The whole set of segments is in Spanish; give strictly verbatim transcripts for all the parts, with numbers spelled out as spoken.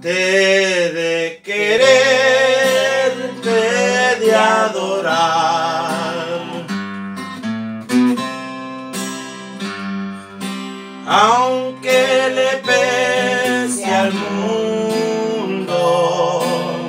te de querer, te de adorar. Aunque le pese al mundo,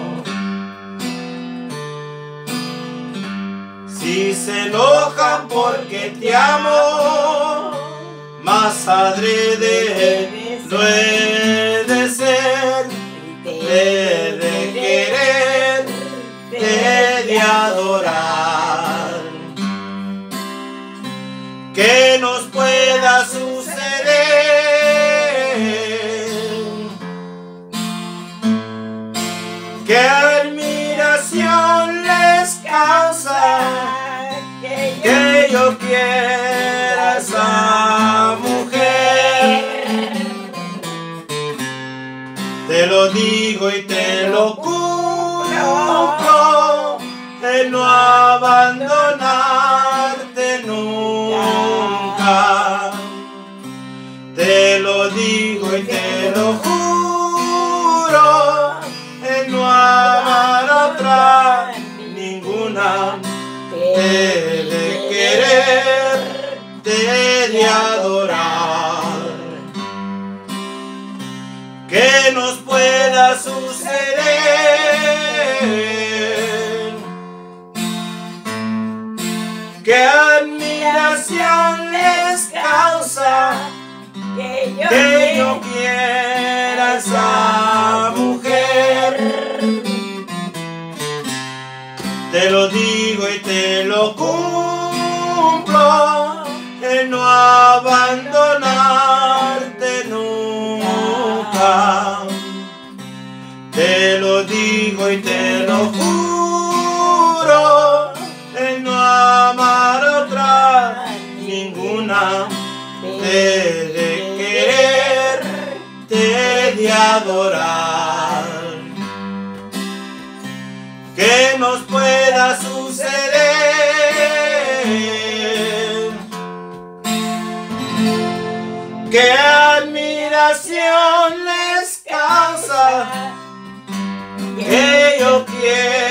si se enojan porque te amo, más adrede no he de ser, te de querer, te de adorar. Que nos pueda suceder, que admiración les causa que yo quiera a esa mujer. Te lo digo y te lo juro, el no abandonarte nunca. Te lo digo y te lo juro, el no amar a otra ninguna. Te de querer, te de adorar. Que nos pueda suceder, que admiración les causa que yo, que yo quiera a esa mujer. Te lo digo y te lo cumplo, el no abandonarte nunca. Te lo digo y te lo juro, el no amar a otra ninguna. Te de querer, te de adorar. Que nos pueda suceder, que admiración les causa que yo quiero